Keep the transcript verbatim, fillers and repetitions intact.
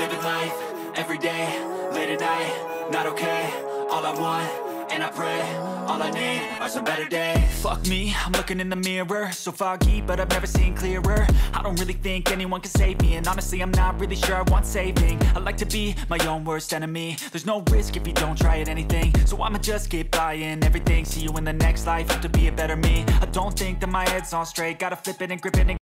living life, everyday, late at night, not okay. All I want, and I pray, all I need are some better days. Fuck me, I'm looking in the mirror, so foggy, but I've never seen clearer. I don't really think anyone can save me, and honestly I'm not really sure I want saving. I like to be my own worst enemy. There's no risk if you don't try at anything, so I'ma just keep buying everything. See you in the next life, have to be a better me. I don't think that my head's on straight, gotta flip it and grip it and